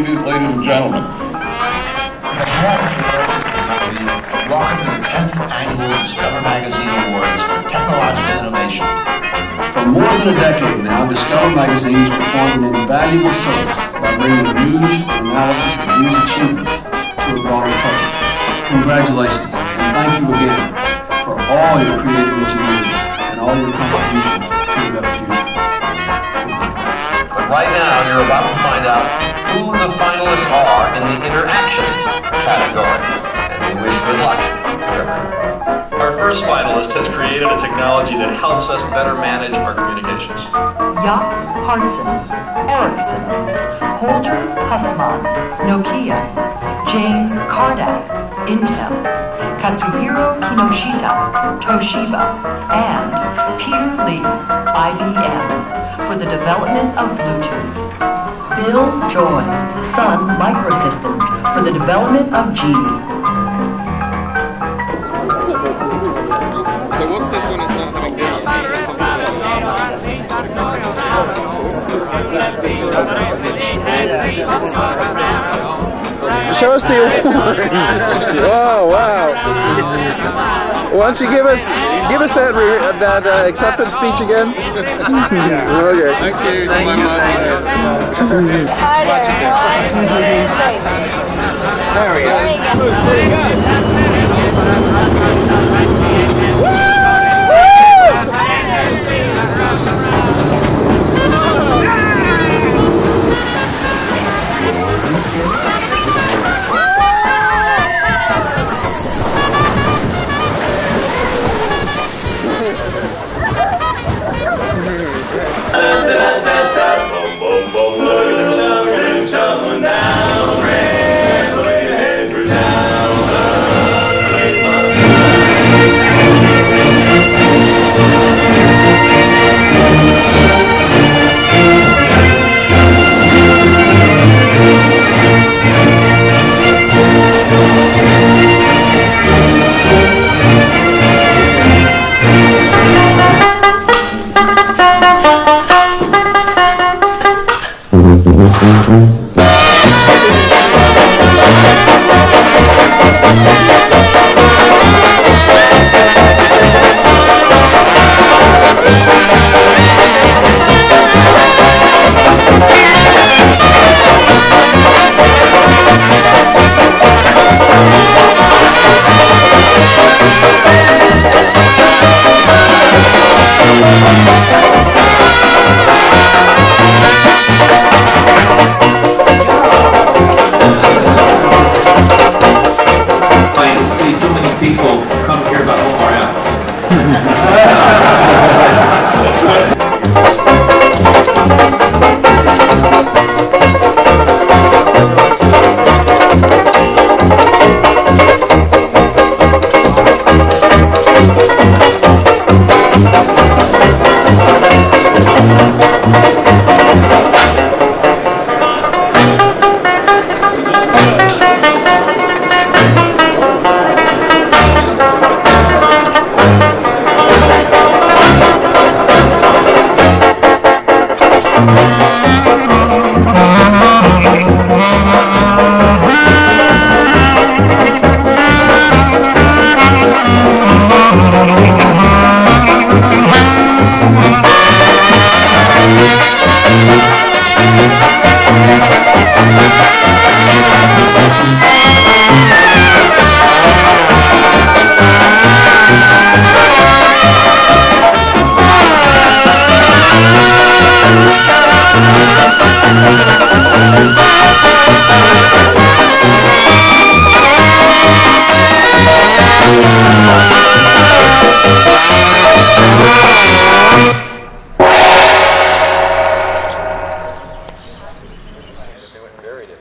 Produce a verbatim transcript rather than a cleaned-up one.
ladies, ladies and gentlemen. Welcome to the tenth Annual Discover Magazine Awards for Technological Innovation. For more than a decade now, Discover Magazine has performed an invaluable service by bringing news and analysis of these achievements to a broader public. Congratulations, and thank you again for all your creative ingenuity and all your contributions to a better future. But right now, you're about to find out who the finalists are in the interaction category, and we wish good luck to everyone. Our first finalist has created a technology that helps us better manage our communications. Jaap Hartsen, Ericsson, Holger Hussmann, Nokia, James Kardak, Intel, Katsuhiro Kinoshita, Toshiba, and Peter Lee, I B M, for the development of Bluetooth. Bill Joy, Sun Microsystems, for the development of JINI. So what's this one is not having video? Show us the award. Oh wow! Why don't you give us give us that re that uh, acceptance speech again? Okay. Thank you. Thank you. Hi there. One, two, three. There we go. There we go. Pretty good. Thank you.